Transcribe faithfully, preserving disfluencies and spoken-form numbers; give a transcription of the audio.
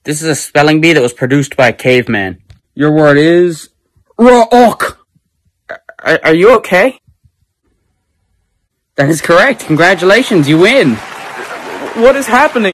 This is a spelling bee that was produced by a caveman. Your word is... Ruok! Are, are you okay? That is correct. Congratulations, you win. What is happening?